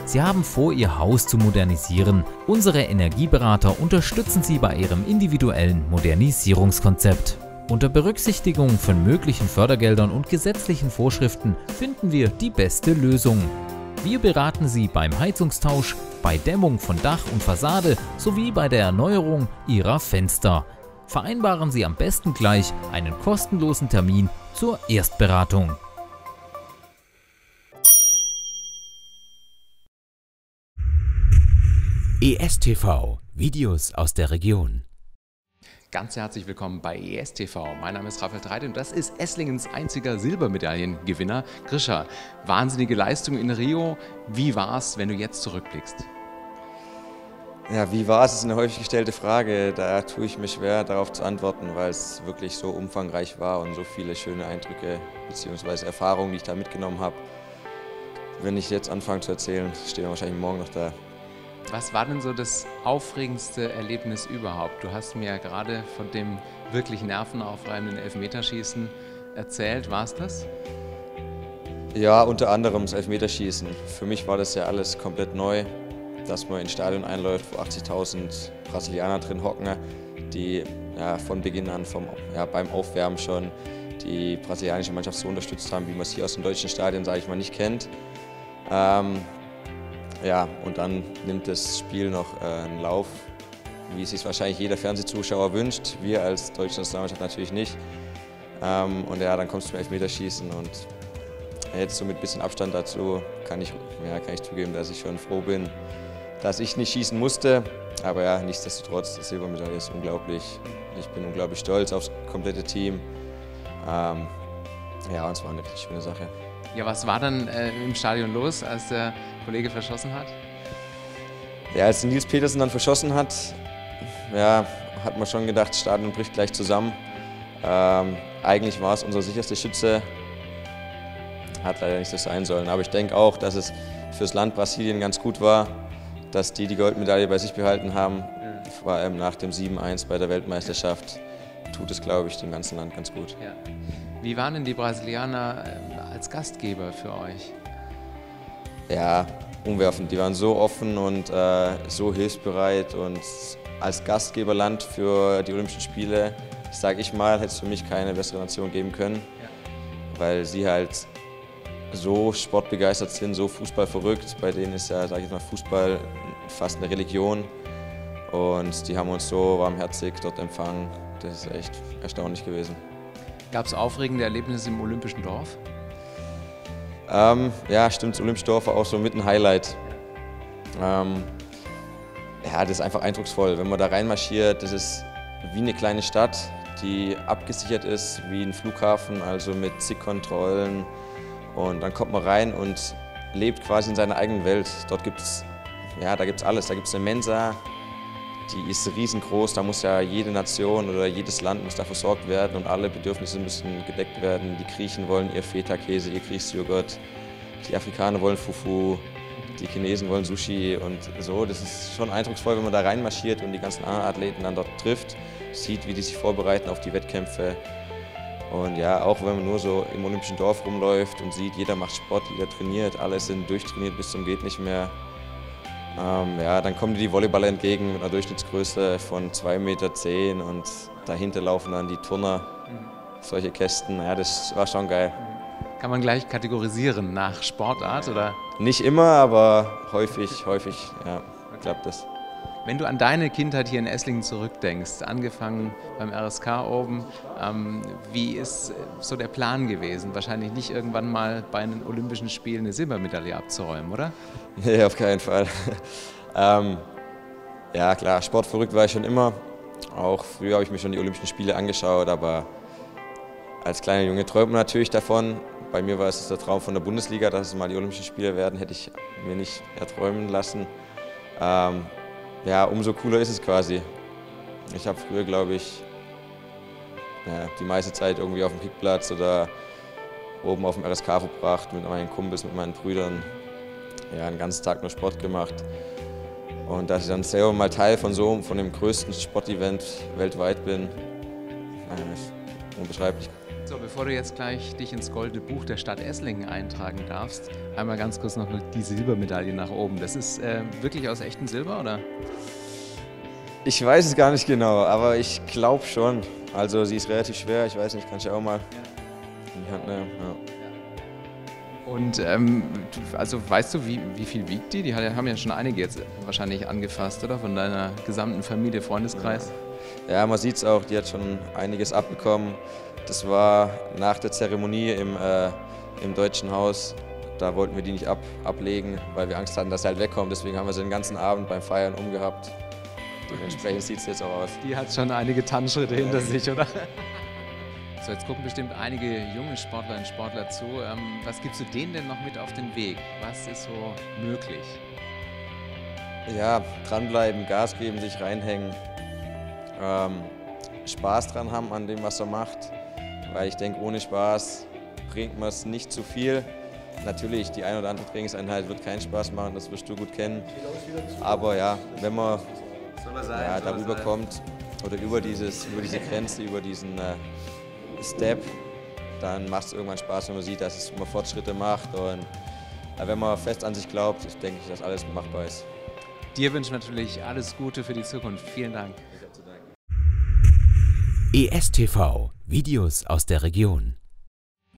Sie haben vor, Ihr Haus zu modernisieren. Unsere Energieberater unterstützen Sie bei Ihrem individuellen Modernisierungskonzept. Unter Berücksichtigung von möglichen Fördergeldern und gesetzlichen Vorschriften finden wir die beste Lösung. Wir beraten Sie beim Heizungstausch, bei Dämmung von Dach und Fassade sowie bei der Erneuerung Ihrer Fenster. Vereinbaren Sie am besten gleich einen kostenlosen Termin zur Erstberatung. ESTV – Videos aus der Region. Ganz herzlich willkommen bei ESTV. Mein Name ist Raphael Treite und das ist Esslingens einziger Silbermedaillengewinner, Grisha. Wahnsinnige Leistung in Rio. Wie war es, wenn du jetzt zurückblickst? Ja, wie war es, ist eine häufig gestellte Frage. Da tue ich mir schwer, darauf zu antworten, weil es wirklich so umfangreich war und so viele schöne Eindrücke bzw. Erfahrungen, die ich da mitgenommen habe. Wenn ich jetzt anfange zu erzählen, stehen wir wahrscheinlich morgen noch da. Was war denn so das aufregendste Erlebnis überhaupt? Du hast mir ja gerade von dem wirklich nervenaufreibenden Elfmeterschießen erzählt. War es das? Ja, unter anderem das Elfmeterschießen. Für mich war das ja alles komplett neu, dass man ins Stadion einläuft, wo 80.000 Brasilianer drin hocken, die ja, von Beginn an beim Aufwärmen schon die brasilianische Mannschaft so unterstützt haben, wie man es hier aus dem deutschen Stadion, sage ich mal, nicht kennt. Ja, und dann nimmt das Spiel noch einen Lauf, wie es sich wahrscheinlich jeder Fernsehzuschauer wünscht. Wir als deutsche Nationalmannschaft natürlich nicht. Und ja, dann kommst du zum Elfmeterschießen und jetzt so mit ein bisschen Abstand dazu kann ich zugeben, dass ich schon froh bin, dass ich nicht schießen musste. Aber ja, nichtsdestotrotz, die Silbermedaille ist unglaublich. Ich bin unglaublich stolz aufs komplette Team. Ja, und es war eine richtig schöne Sache. Ja, was war dann im Stadion los, als der Kollege verschossen hat? Ja, als Nils Petersen dann verschossen hat, ja, hat man schon gedacht, das Stadion bricht gleich zusammen. Eigentlich war es unser sicherster Schütze, hat leider nicht so sein sollen. Aber ich denke auch, dass es fürs Land Brasilien ganz gut war, dass die Goldmedaille bei sich behalten haben. Vor allem nach dem 7:1 bei der Weltmeisterschaft tut es, glaube ich, dem ganzen Land ganz gut. Ja. Wie waren denn die Brasilianer als Gastgeber für euch? Ja, umwerfend. Die waren so offen und so hilfsbereit. Und als Gastgeberland für die Olympischen Spiele, sage ich mal, hätte es für mich keine bessere Nation geben können. Ja. Weil sie halt so sportbegeistert sind, so fußballverrückt. Bei denen ist ja, sage ich mal, Fußball fast eine Religion. Und die haben uns so warmherzig dort empfangen. Das ist echt erstaunlich gewesen. Gab es aufregende Erlebnisse im Olympischen Dorf? Ja, stimmt, das Olympische Dorf war auch so mit ein Highlight. Ja, das ist einfach eindrucksvoll. Wenn man da reinmarschiert, das ist wie eine kleine Stadt, die abgesichert ist, wie ein Flughafen, also mit zig Kontrollen. Und dann kommt man rein und lebt quasi in seiner eigenen Welt. Dort gibt es alles. Da gibt es eine Mensa, die ist riesengroß. Da muss ja jede Nation oder jedes Land muss da versorgt werden und alle Bedürfnisse müssen gedeckt werden. Die Griechen wollen ihr Feta-Käse, ihr Grießjoghurt, die Afrikaner wollen Fufu, die Chinesen wollen Sushi und so. Das ist schon eindrucksvoll, wenn man da reinmarschiert und die ganzen anderen Athleten dann dort trifft, sieht, wie die sich vorbereiten auf die Wettkämpfe. Und ja, auch wenn man nur so im Olympischen Dorf rumläuft und sieht, jeder macht Sport, jeder trainiert, alle sind durchtrainiert bis zum geht nicht mehr. Ja, dann kommen die Volleyballer entgegen mit einer Durchschnittsgröße von 2,10 Meter und dahinter laufen dann die Turner, solche Kästen. Ja, das war schon geil. Kann man gleich kategorisieren nach Sportart, oder? Nicht immer, aber häufig, ja, klappt das. Wenn du an deine Kindheit hier in Esslingen zurückdenkst, angefangen beim RSK oben, wie ist so der Plan gewesen? Wahrscheinlich nicht irgendwann mal bei den Olympischen Spielen eine Silbermedaille abzuräumen, oder? Nee, auf keinen Fall. Ja klar, sportverrückt war ich schon immer. Auch früher habe ich mir schon die Olympischen Spiele angeschaut, aber als kleiner Junge träumt man natürlich davon. Bei mir war es der Traum von der Bundesliga, dass es mal die Olympischen Spiele werden, hätte ich mir nicht erträumen lassen. Ja, umso cooler ist es quasi. Ich habe früher, glaube ich, die meiste Zeit irgendwie auf dem Kickplatz oder oben auf dem RSK verbracht mit meinen Kumpels, mit meinen Brüdern. Ja, den ganzen Tag nur Sport gemacht. Und dass ich dann selber mal Teil von dem größten Sportevent weltweit bin, ist unbeschreiblich. So, bevor du jetzt gleich dich ins Goldene Buch der Stadt Esslingen eintragen darfst, einmal ganz kurz noch die Silbermedaille nach oben. Das ist wirklich aus echtem Silber, oder? Ich weiß es gar nicht genau, aber ich glaube schon. Also sie ist relativ schwer, ich weiß nicht, kann ich ja auch mal in die Hand nehmen. Ja. Und also weißt du, wie viel wiegt die? Die haben ja schon einige jetzt wahrscheinlich angefasst, oder? Von deiner gesamten Familie, Freundeskreis? Ja, man sieht es auch, die hat schon einiges abbekommen. Das war nach der Zeremonie im Deutschen Haus. Da wollten wir die nicht ablegen, weil wir Angst hatten, dass sie halt wegkommt. Deswegen haben wir sie den ganzen Abend beim Feiern umgehabt. Dementsprechend sieht es jetzt auch aus. Die hat schon einige Tanzschritte hinter sich, oder? So, jetzt gucken bestimmt einige junge Sportlerinnen und Sportler zu. Was gibst du denen denn noch mit auf den Weg? Was ist so möglich? Ja, dranbleiben, Gas geben, sich reinhängen. Spaß dran haben an dem, was er macht. Weil ich denke, ohne Spaß bringt man es nicht zu viel. Natürlich, die ein oder andere Trainingseinheit wird keinen Spaß machen, das wirst du gut kennen. Aber ja, wenn man darüber kommt oder über diese Grenze, über diesen Step, dann macht es irgendwann Spaß, wenn man sieht, dass man Fortschritte macht. Und wenn man fest an sich glaubt, denke ich, dass alles machbar ist. Dir wünsche ich natürlich alles Gute für die Zukunft. Vielen Dank. ESTV, Videos aus der Region.